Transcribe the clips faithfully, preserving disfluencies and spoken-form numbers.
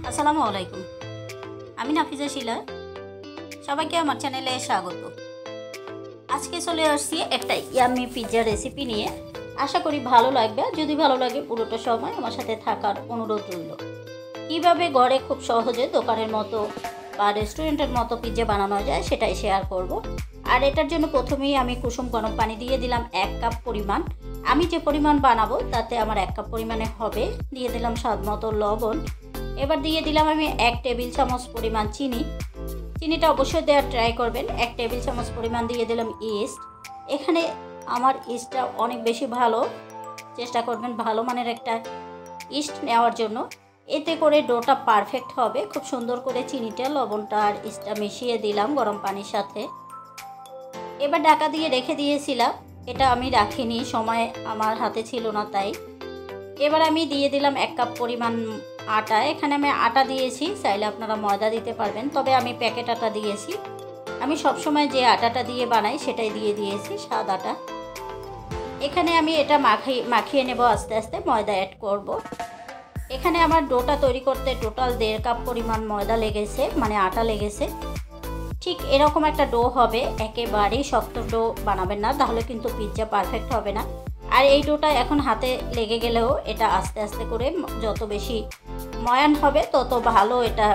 আসসালামু আলাইকুম। আমি নাফিজা শিলা। সবাইকে আমার চ্যানেলে স্বাগত। আজকে চলে আসছি একটা ইয়াম্মি পিৎজা রেসিপি নিয়ে। আশা করি ভালো লাগবে। যদি ভালো লাগে পুরোটা সময় আমার সাথে থাকার অনুরোধ রইল। কীভাবে ঘরে খুব সহজে দোকানের মতো বা রেস্টুরেন্টের মতো পিৎজা বানানো যায় সেটাই শেয়ার করব। আর এটার জন্য প্রথমেই আমি কুসুম গরম পানি দিয়ে দিলাম এক কাপ পরিমাণ। আমি যে পরিমাণ বানাবো তাতে আমার এক কাপ পরিমাণে হবে। দিয়ে দিলাম স্বাদ মতো লবণ। এবার দিয়ে দিলাম আমি এক টেবিল চামচ পরিমাণ চিনি। চিনিটা অবশ্যই দেওয়ার ট্রাই করবেন। এক টেবিল চামচ পরিমাণ দিয়ে দিলাম ইস্ট। এখানে আমার ইস্টটা অনেক বেশি ভালো, চেষ্টা করবেন ভালো মানের একটা ইস্ট নেওয়ার জন্য। এতে করে ডোটা পারফেক্ট হবে। খুব সুন্দর করে চিনিটা, লবণটা আর ইস্টটা মিশিয়ে দিলাম গরম পানির সাথে। এবার ঢাকা দিয়ে রেখে দিয়েছিলাম। এটা আমি রাখিনি, সময় আমার হাতে ছিল না তাই। এবার আমি দিয়ে দিলাম এক কাপ পরিমাণ আটা। এখানে আমি আটা দিয়েছি, চাইলে আপনারা ময়দা দিতে পারবেন, তবে আমি প্যাকেট আটা দিয়েছি। আমি সবসময় যে আটাটা দিয়ে বানাই সেটাই দিয়ে দিয়েছি, সাদা আটা। এখানে আমি এটা মাখিয়ে মাখিয়ে নেব আস্তে আস্তে, ময়দা অ্যাড করব। এখানে আমার ডোটা তৈরি করতে টোটাল দেড় কাপ পরিমাণ ময়দা লেগেছে, মানে আটা লেগেছে। ঠিক এরকম একটা ডো হবে, একেবারেই শক্ত ডো বানাবেন না, তাহলে কিন্তু পিৎজা পারফেক্ট হবে না। আর এই ডোটা এখন হাতে লেগে গেলেও এটা আস্তে আস্তে করে যত বেশি ময়ান হবে তত ভালো এটা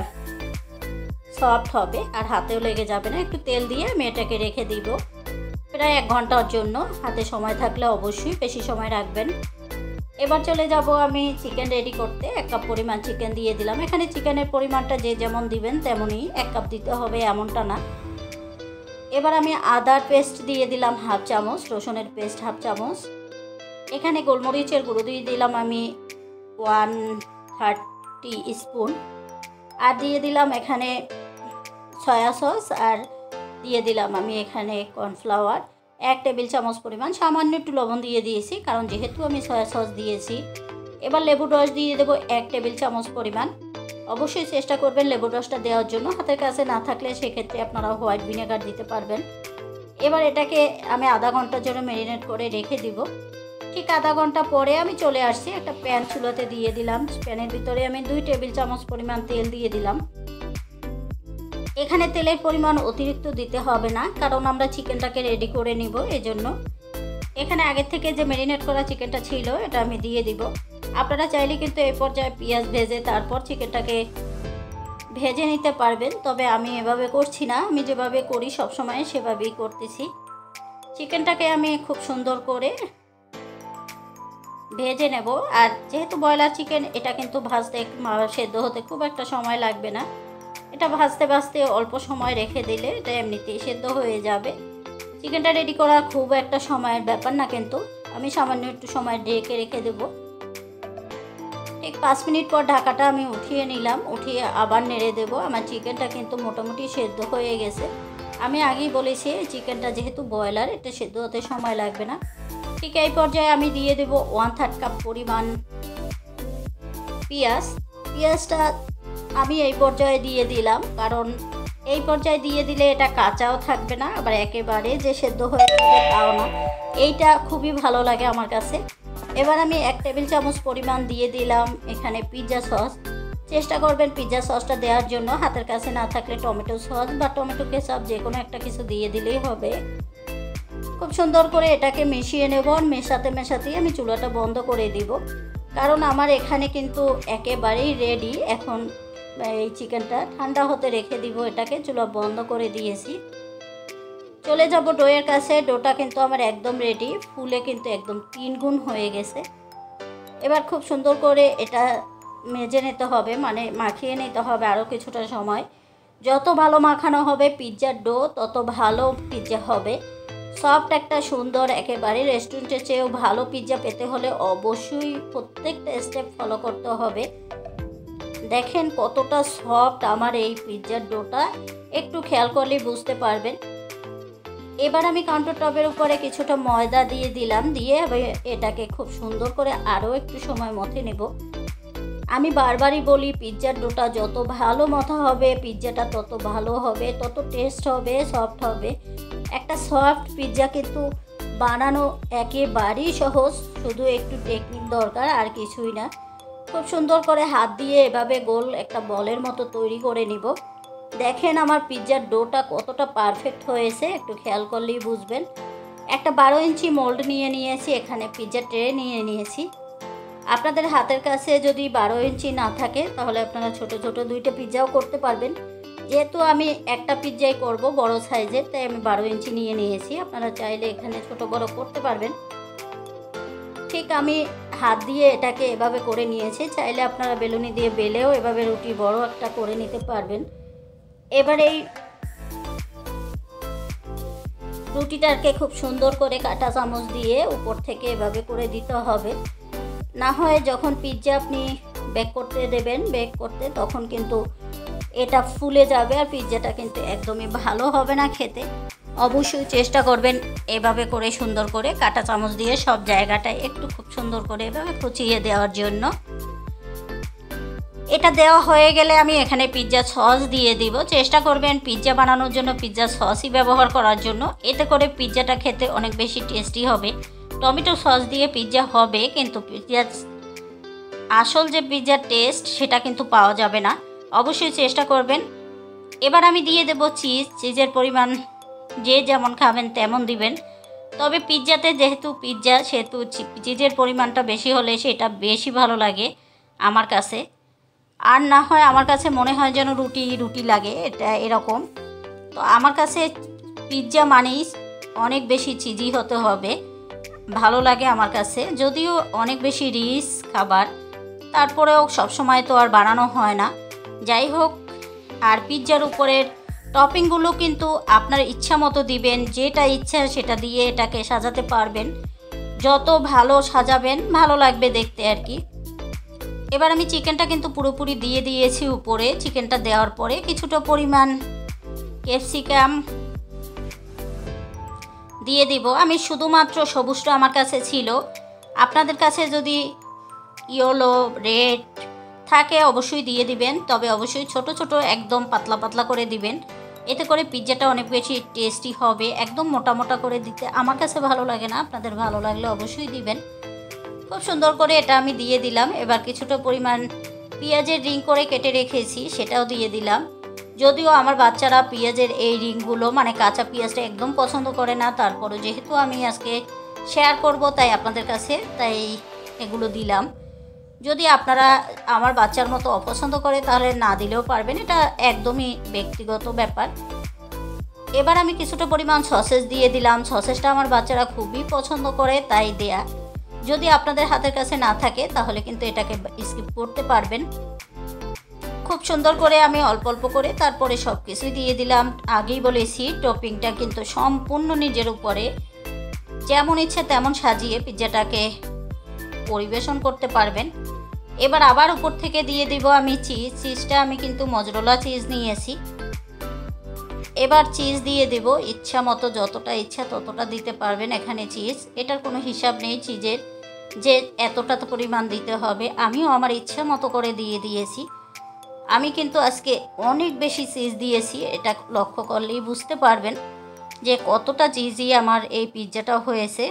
সফট হবে, আর হাতেও লেগে যাবে না। একটু তেল দিয়ে আমি এটাকে রেখে দিব প্রায় এক ঘন্টার জন্য। হাতে সময় থাকলে অবশ্যই বেশি সময় রাখবেন। এবার চলে যাব আমি চিকেন রেডি করতে। এক কাপ পরিমাণ চিকেন দিয়ে দিলাম। এখানে চিকেনের পরিমাণটা যে যেমন দিবেন তেমনই এক কাপ দিতে হবে, এমনটা না। এবার আমি আদার পেস্ট দিয়ে দিলাম হাফ চামচ, রসুনের পেস্ট হাফ চামচ। এখানে গোলমরিচের গুঁড়ো দিয়ে দিলাম আমি ওয়ান থার্টি স্পুন। আর দিয়ে দিলাম এখানে সয়া সস, আর দিয়ে দিলাম আমি এখানে কর্নফ্লাওয়ার এক টেবিল চামচ পরিমাণ। সামান্য একটু লবণ দিয়ে দিয়েছি, কারণ যেহেতু আমি সয়া সস দিয়েছি। এবার লেবুর রস দিয়ে দেবো এক টেবিল চামচ পরিমাণ। অবশ্যই চেষ্টা করবেন লেবুর রসটা দেওয়ার জন্য। হাতের কাছে না থাকলে সেক্ষেত্রে আপনারা হোয়াইট ভিনেগার দিতে পারবেন। এবার এটাকে আমি আধা ঘন্টার জন্য ম্যারিনেট করে রেখে দিব। ঠিক আধা ঘন্টা পরে আমি চলে আসছি, একটা প্যান চুলাতে দিয়ে দিলাম। প্যানের ভিতরে আমি দুই টেবিল চামচ পরিমাণ তেল দিয়ে দিলাম। এখানে তেলের পরিমাণ অতিরিক্ত দিতে হবে না, কারণ আমরা চিকেনটাকে রেডি করে নিব, এজন্য। এখানে আগের থেকে যে ম্যারিনেট করা চিকেনটা ছিল এটা আমি দিয়ে দিব। আপনারা চাইলে কিন্তু এই পর্যায়ে পেঁয়াজ ভেজে তারপর চিকেনটাকে ভেজে নিতে পারবেন, তবে আমি এভাবে করছি না। আমি যেভাবে করি সবসময় সেভাবেই করতেছি। চিকেনটাকে আমি খুব সুন্দর করে ভেজে নেব। আর যেহেতু ব্রয়লার চিকেন, এটা কিন্তু ভাজতে সেদ্ধ হতে খুব একটা সময় লাগবে না। এটা ভাজতে ভাজতে অল্প সময় রেখে দিলে এটা এমনিতেই সেদ্ধ হয়ে যাবে। চিকেনটা রেডি করা খুব একটা সময়ের ব্যাপার না, কিন্তু আমি সামান্য একটু সময় ঢেকে রেখে দেব। ঠিক পাঁচ মিনিট পর ঢাকাটা আমি উঠিয়ে নিলাম। উঠিয়ে আবার নেড়ে দেব। আমার চিকেনটা কিন্তু মোটামুটি সেদ্ধ হয়ে গেছে। আমি আগেই বলেছি চিকেনটা যেহেতু ব্রয়লার, এটা সেদ্ধ হতে সময় লাগবে না। ঠিক এই পর্যায়ে আমি দিয়ে দেব ওয়ান থার্ড কাপ পরিমাণ পেঁয়াজ। পেঁয়াজটা আমি এই পর্যায়ে দিয়ে দিলাম, কারণ এই পর্যায়ে দিয়ে দিলে এটা কাঁচাও থাকবে না, আবার একেবারে যে সেদ্ধ হয়ে যাবে তাও না। এইটা খুবই ভালো লাগে আমার কাছে। এবার আমি এক টেবিল চামচ পরিমাণ দিয়ে দিলাম এখানে পিৎজা সস। চেষ্টা করবেন পিৎজা সসটা দেওয়ার জন্য। হাতের কাছে না থাকলে টমেটো সস বা টমেটো কেচাপ যে কোনো একটা কিছু দিয়ে দিলেই হবে। খুব সুন্দর করে এটাকে মিশিয়ে নেব। মেশাতে মেশাতেই আমি চুলাটা বন্ধ করে দিব, কারণ আমার এখানে কিন্তু একেবারেই রেডি। এখন এই চিকেনটা ঠান্ডা হতে রেখে দিব। এটাকে চুলা বন্ধ করে দিয়েছি। চলে যাব ডোয়ের কাছে। ডোটা কিন্তু আমার একদম রেডি, ফুলে কিন্তু একদম তিন গুণ হয়ে গেছে। এবার খুব সুন্দর করে এটা মেজে নিতে হবে, মানে মাখিয়ে নিতে হবে আরও কিছুটা সময়। যত ভালো মাখানো হবে পিৎজার ডো, তত ভালো পিৎজা হবে। সফট একটা সুন্দর, একেবারে রেস্টুরেন্টের চেয়েও ভালো পিৎজা পেতে হলে অবশ্যই প্রত্যেকটা স্টেপ ফলো করতে হবে। দেখেন কতটা সফট আমার এই পিৎজার ডোটা, একটু খেয়াল করলেই বুঝতে পারবেন। এবার আমি কাউন্টার টপের উপরে কিছুটা ময়দা দিয়ে দিলাম। দিয়ে এটাকে খুব সুন্দর করে আরও একটু সময় মথে নেব। আমি বারবারই বলি পিৎজার ডোটা যত ভালো মথা হবে পিৎজাটা তত ভালো হবে, তত টেস্ট হবে, সফট হবে। একটা সফট পিৎজা কিন্তু বানানো একেবারেই সহজ, শুধু একটু টেকনিক দরকার, আর কিছুই না। খুব সুন্দর করে হাত দিয়ে এভাবে গোল একটা বলের মতো তৈরি করে নিব। দেখেন আমার পিৎজার ডোটা কতটা পারফেক্ট হয়েছে, একটু খেয়াল করলেই বুঝবেন। একটা বারো ইঞ্চি মোল্ড নিয়ে নিয়েছি, এখানে পিৎজা ট্রে নিয়ে নিয়েছি। আপনাদের হাতের কাছে যদি বারো ইঞ্চি না থাকে তাহলে আপনারা ছোট ছোট দুইটা পিৎজাও করতে পারবেন। যেহেতু আমি একটা পিৎজাই করব বড় সাইজের, তাই আমি বারো ইঞ্চি নিয়ে নিয়েছি। আপনারা চাইলে এখানে ছোট বড় করতে পারবেন। ঠিক আমি হাত দিয়ে এটাকে এভাবে করে নিয়েছি, চাইলে আপনারা বেলুনি দিয়ে বেলেও এভাবে রুটি বড় একটা করে নিতে পারবেন। এবার এই রুটিটাকে খুব সুন্দর করে কাঁটা চামচ দিয়ে উপর থেকে এভাবে করে দিতে হবে, না হয় যখন পিৎজা আপনি বেক করতে দেবেন বেক করতে তখন কিন্তু এটা ফুলে যাবে আর পিৎজাটা কিন্তু একদমই ভালো হবে না খেতে। অবশ্যই চেষ্টা করবেন এভাবে করে সুন্দর করে কাঁটা চামচ দিয়ে সব জায়গাটায় একটু খুব সুন্দর করে এভাবে কুচিয়ে দেওয়ার জন্য। এটা দেওয়া হয়ে গেলে আমি এখানে পিৎজা সস দিয়ে দিব। চেষ্টা করবেন পিৎজা বানানোর জন্য পিৎজা সসই ব্যবহার করার জন্য, এতে করে পিৎজাটা খেতে অনেক বেশি টেস্টি হবে। টমেটো সস দিয়ে পিৎজা হবে কিন্তু পিৎজার আসল যে পিৎজার টেস্ট সেটা কিন্তু পাওয়া যাবে না। অবশ্যই চেষ্টা করবেন। এবার আমি দিয়ে দেব চিজ। চিজের পরিমাণ যে যেমন খাবেন তেমন দিবেন, তবে পিৎজাতে যেহেতু পিৎজা সেহেতু চিজের পরিমাণটা বেশি হলে সেটা বেশি ভালো লাগে আমার কাছে। আর না হয় আমার কাছে মনে হয় যেন রুটি রুটি লাগে, এটা এরকম। তো আমার কাছে পিৎজা মানেই অনেক বেশি চিজি হতে হবে, ভালো লাগে আমার কাছে। যদিও অনেক বেশি রিচ খাবার, তারপরেও সবসময় তো আর বানানো হয় না। যাই হোক, আর পিৎজার উপরের টপিংগুলো কিন্তু আপনার ইচ্ছা মতো দিবেন, যেটা ইচ্ছা সেটা দিয়ে এটাকে সাজাতে পারবেন। যত ভালো সাজাবেন ভালো লাগবে দেখতে আর কি। এবার আমি চিকেনটা কিন্তু পুরোপুরি দিয়ে দিয়েছি উপরে। চিকেনটা দেওয়ার পরে কিছুটা পরিমাণ ক্যাপসিকাম দিয়ে দিব। আমি শুধুমাত্র সবুজটা আমার কাছে ছিল, আপনাদের কাছে যদি ইয়েলো রেড থাকে অবশ্যই দিয়ে দিবেন, তবে অবশ্যই ছোট ছোট একদম পাতলা পাতলা করে দিবেন, এতে করে পিৎজাটা অনেক বেশি টেস্টি হবে। একদম মোটা মোটা করে দিতে আমার কাছে ভালো লাগে না, আপনাদের ভালো লাগলে অবশ্যই দিবেন। খুব সুন্দর করে এটা আমি দিয়ে দিলাম। এবার কিছুটা পরিমাণ পেঁয়াজের রিং করে কেটে রেখেছি সেটাও দিয়ে দিলাম। যদিও আমার বাচ্চারা পেঁয়াজের এই রিংগুলো মানে কাঁচা পেঁয়াজটা একদম পছন্দ করে না, তারপরে যেহেতু আমি আজকে শেয়ার করব তাই আপনাদের কাছে তাই এগুলো দিলাম। যদি আপনারা আমার বাচ্চার মতো অপছন্দ করে তাহলে না দিলেও পারবেন, এটা একদমই ব্যক্তিগত ব্যাপার। এবার আমি কিছুটা পরিমাণ সসেজ দিয়ে দিলাম। সসেজটা আমার বাচ্চারা খুবই পছন্দ করে তাই দেয়া। যদি আপনাদের হাতের কাছে না থাকে তাহলে কিন্তু এটাকে স্কিপ করতে পারবেন। খুব সুন্দর করে আমি অল্প অল্প করে তারপরে সব কিছুই দিয়ে দিলাম। আগেই বলেছি টপিংটা কিন্তু সম্পূর্ণ নিজের উপরে, যেমন ইচ্ছে তেমন সাজিয়ে পিৎজাটাকে পরিবেশন করতে পারবেন। এবার আবার উপর থেকে দিয়ে দিব আমি চিজ। চিজটা আমি কিন্তু মজরোলা চিজ নিয়েছি। এবার চিজ দিয়ে দেব ইচ্ছা মতো, যতটা ইচ্ছা ততটা দিতে পারবেন এখানে চিজ। এটার কোনো হিসাব নেই চিজের যে এতটা তো পরিমাণ দিতে হবে, আমিও আমার ইচ্ছা মতো করে দিয়ে দিয়েছি। আমি কিন্তু আজকে অনেক বেশি চিজ দিয়েছি, এটা লক্ষ্য করলেই বুঝতে পারবেন যে কতটা চিজি আমার এই পিৎজাটা হয়েছে।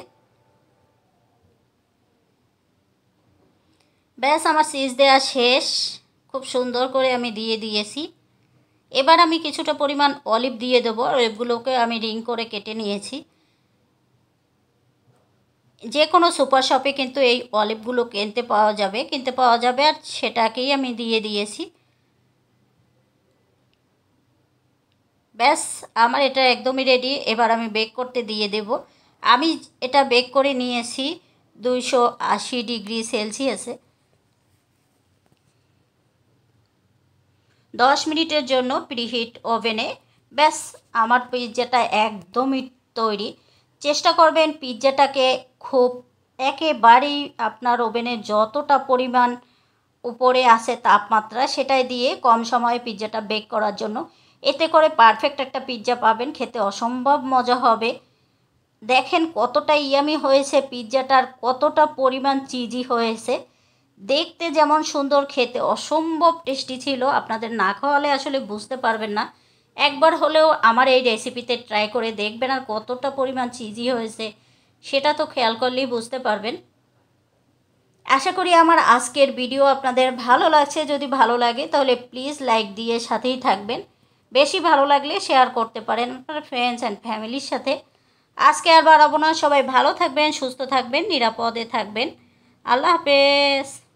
ব্যাস আমার চিজ দেওয়া শেষ, খুব সুন্দর করে আমি দিয়ে দিয়েছি। এবার আমি কিছুটা পরিমাণ অলিভ দিয়ে দেবো। অলিভগুলোকে আমি রিং করে কেটে নিয়েছি। যে কোনো সুপার শপে কিন্তু এই অলিভগুলো কিনতে পাওয়া যাবে কিনতে পাওয়া যাবে আর সেটাকেই আমি দিয়ে দিয়েছি। ব্যাস আমার এটা একদমই রেডি। এবার আমি বেক করতে দিয়ে দেব। আমি এটা বেক করে নিয়েছি দুইশো আশি ডিগ্রি সেলসিয়াসে দশ মিনিটের জন্য প্রিহিট ওভেনে। ব্যাস আমার পিৎজাটা একদমই তৈরি। চেষ্টা করবেন পিৎজাটাকে খুব একেবারেই আপনার ওভেনে যতটা পরিমাণ উপরে আসে তাপমাত্রা সেটাই দিয়ে কম সময়ে পিৎজাটা বেক করার জন্য। এতে করে পারফেক্ট একটা পিৎজা পাবেন, খেতে অসম্ভব মজা হবে। দেখেন কতটা ইয়ামি হয়েছে পিৎজাটার, কতটা পরিমাণ চিজি হয়েছে। দেখতে যেমন সুন্দর, খেতে অসম্ভব টেস্টি ছিল। আপনাদের না খাওয়ালে আসলে বুঝতে পারবেন না। একবার হলেও আমার এই রেসিপিতে ট্রাই করে দেখবেন, আর কতটা পরিমাণ চিজি হয়েছে সেটা তো খেয়াল করলেই বুঝতে পারবেন। আশা করি আমার আজকের ভিডিও আপনাদের ভালো লাগছে। যদি ভালো লাগে তাহলে প্লিজ লাইক দিয়ে সাথেই থাকবেন। বেশি ভালো লাগলে শেয়ার করতে পারেন আপনার ফ্রেন্ডস অ্যান্ড ফ্যামিলির সাথে। আজকে আর বাড়াবো না, সবাই ভালো থাকবেন, সুস্থ থাকবেন, নিরাপদে থাকবেন। আল্লাহ হাফেজ।